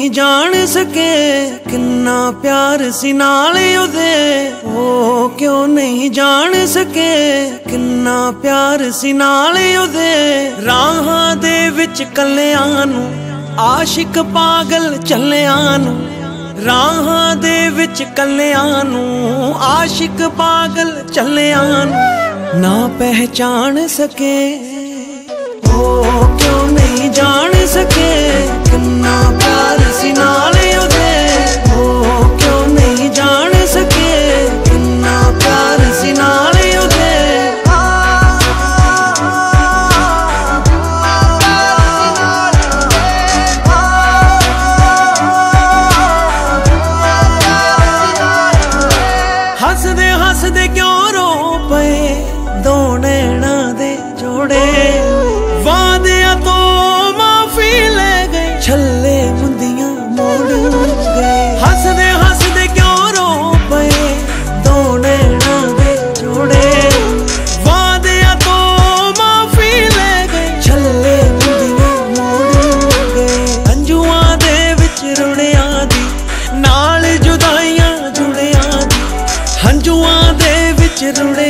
नहीं जान सके किन्ना प्यार सी नाल ओदे। ओ क्यों नहीं जान सके किन्ना प्यार सी नाल ओदे। राहां दे विच कल्लियां नू आशिक पागल चल्लियां नू। राहां दे विच कल्लियां नू आशिक पागल चल्लियां नू ना पहचान सके। ओ क्यों नहीं जान सके किन्ना प्यार सी नाल ओदे। ओ क्यों नहीं जान सके किन्ना प्यार सी नाल ओदे। हसदे हसदे क्यों रो पे दो नैना दे जोड़े। वादिया तो माफी ले गए छल्ले मुंदियां मोड़ गए। हसदे हसदे क्यों रो पे दो नैना दे जोड़े। वादिया तो माफी ले गए छल्ले मुंदियां मोड़ गए। अंजुआं दे विच रुड़ियां दी नाल जुदाइयां जुड़ियां दी। हंजुआं दे विच रुड़े